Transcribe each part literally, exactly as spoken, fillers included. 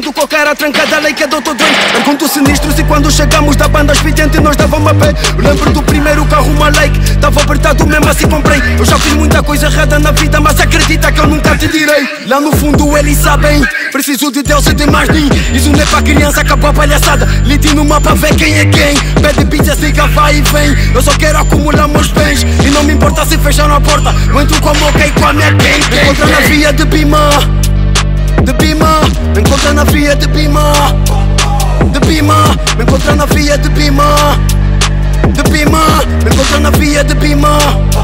cinto com a cara trancada, lei que é doutor Dwayne. Pergunto sinistros e quando chegamos da banda evidente nós dávamos a pé. Eu lembro do primeiro carro, uma Lake, tava apertado mesmo assim comprei. Eu já fiz muita coisa errada na vida, mas acredita que eu nunca te direi. Lá no fundo eles sabem, preciso de Deus e de mais ninguém. Isso não é pra criança, acabou a palhaçada. Liti no mapa, vê quem é quem. Pede pizza, siga, vai e vem. Eu só quero acumular meus bens e não me importa se fecharam a porta. Eu entro com a moca e com a minha gang. Me encontra na via de Bima, de Bima. Me encontra na via de Bima, de Bima. Me encontra na via de Bima, de Bima. Me encontra na via de Bima.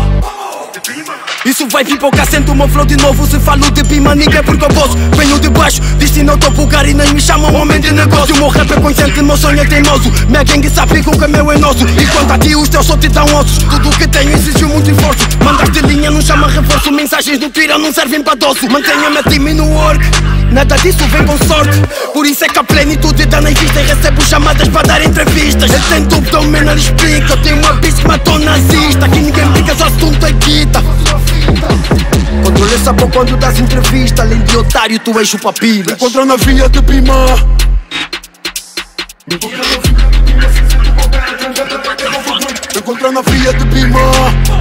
Isso vai pipocar, sento o meu flow de novo. Se falo de Bima, ninguém porque eu posso. Venho de baixo, destino ao topo, lugar e nem me chamam homem de negócio. O meu rap é consciente, meu sonho é teimoso. Minha gangue sabe que o caminho é nosso. E quanto a ti, os teus só te dão ossos. Tudo o que tenho exigiu muito esforço. Mandaste linha, não chama reforço. Mensagens do tira não servem para doce. Mantenha-me a time no work, nada disso vem com sorte. Por isso é que a plenitude dá na vista. E recebo chamadas para dar entrevistas. Eu tenho dúvida, ao menos ele explica. Eu tenho uma bitch que matou nazista. Aqui ninguém brinca, só assunto é guita. Controle essa boca quando das entrevista. Além de otário, tu és chupa-pilas. Me encontra na via de Bima. Me encontra na via de Bima.